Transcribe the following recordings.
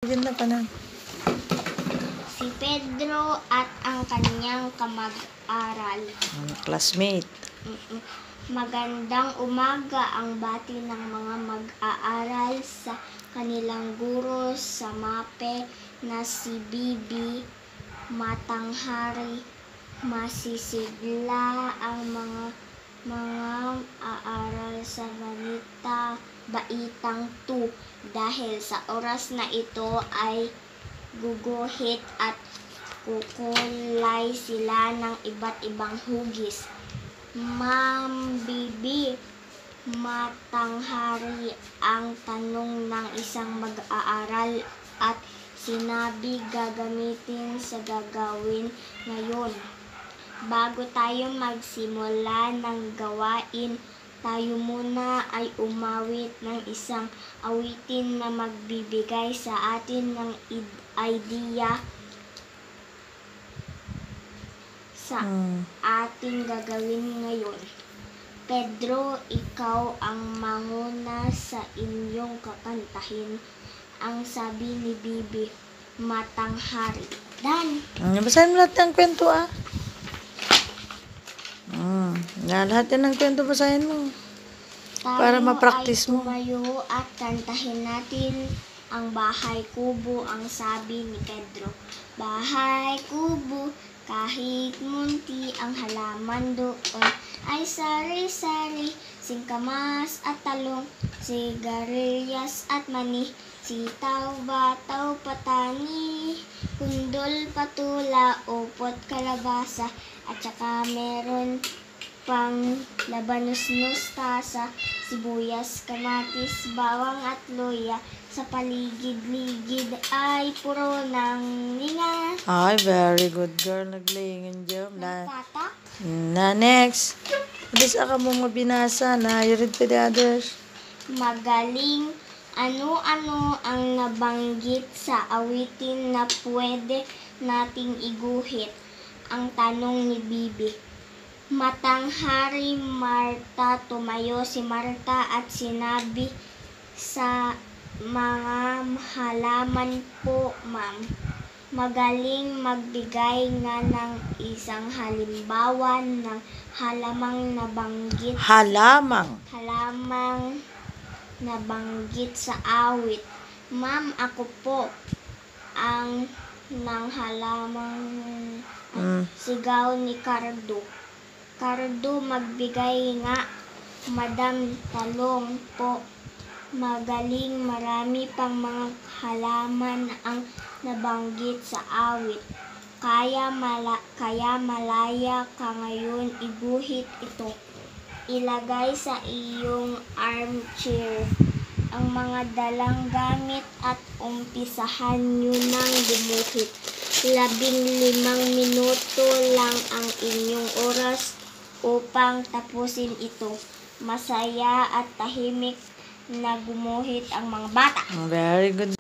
Ganda ka na. Si Pedro at ang kanyang kamag-aral. Classmate. Magandang umaga ang bati ng mga mag-aaral sa kanilang guro sa MAPE na si Bibi. Matanghari, masisigla ang mga aaral sa baitang 2 dahil sa oras na ito ay guguhit at kukulay sila ng iba't ibang hugis. Ma'am Bibi, matanghari ang tanong ng isang mag-aaral at sinabi gagamitin sa gagawin ngayon. Bago tayo magsimula ng gawain, tayo muna ay umawit ng isang awitin na magbibigay sa atin ng idea sa ating gagawin ngayon. Pedro, ikaw ang manguna sa inyong kakantahin. Ang sabi ni Bibi, matanghari. Dan! Basahin mo lahat ng kwento lahat yan ng kwento basahin mo. Para ma-practice mo. Tayo ay tumayo at kantahin natin ang bahay kubo, ang sabi ni Pedro. Bahay kubo, kahit munti ang halaman doon ay sari-sari, singkamas at talong, sigarilyas at mani, sitaw, bataw, patani, kundol, patula, upot, kalabasa, at saka meron pang labanos, mustasa, sibuyas, kamatis, bawang at luya. Sa paligid-ligid ay puro ng linga. Ay, very good girl. Naglaying job. Nagtatak. Na, next. Bisa ka mo mabinasa na. You read to the others. Magaling. Ano-ano ang nabanggit sa awitin na pwede nating iguhit? Ang tanong ni Bibi. Matanghari, Marta. Tumayo si Marta at sinabi, sa mga halaman po, ma'am. Magaling magbigay nga ng isang halimbawa ng halamang nabanggit. Halamang nabanggit sa awit. Ma'am, ako po ang ng halamang sigaw ni Cardo. Cardo, magbigay nga. Madam, talong po. Magaling, marami pang mga halaman ang nabanggit sa awit. Kaya malaya ka ngayon iguhit ito. Ilagay sa iyong armchair ang mga dalang gamit at umpisahan nyo ng gumuhit. 15 minuto lang ang inyong oras upang tapusin ito. Masaya at tahimik na gumuhit ang mga bata. Very good.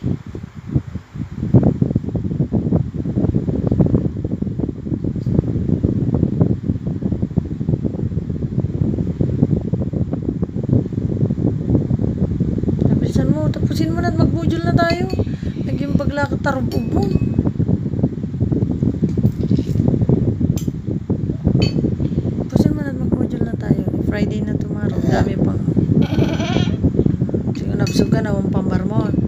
Bilisan mo, tapusin mo na at magbudol na tayo. Naging paglakad tarubog mo. Tapusin mo na at magbudol na tayo. Friday na tomorrow. Dami pang. Nabsog ka na, pambarmon.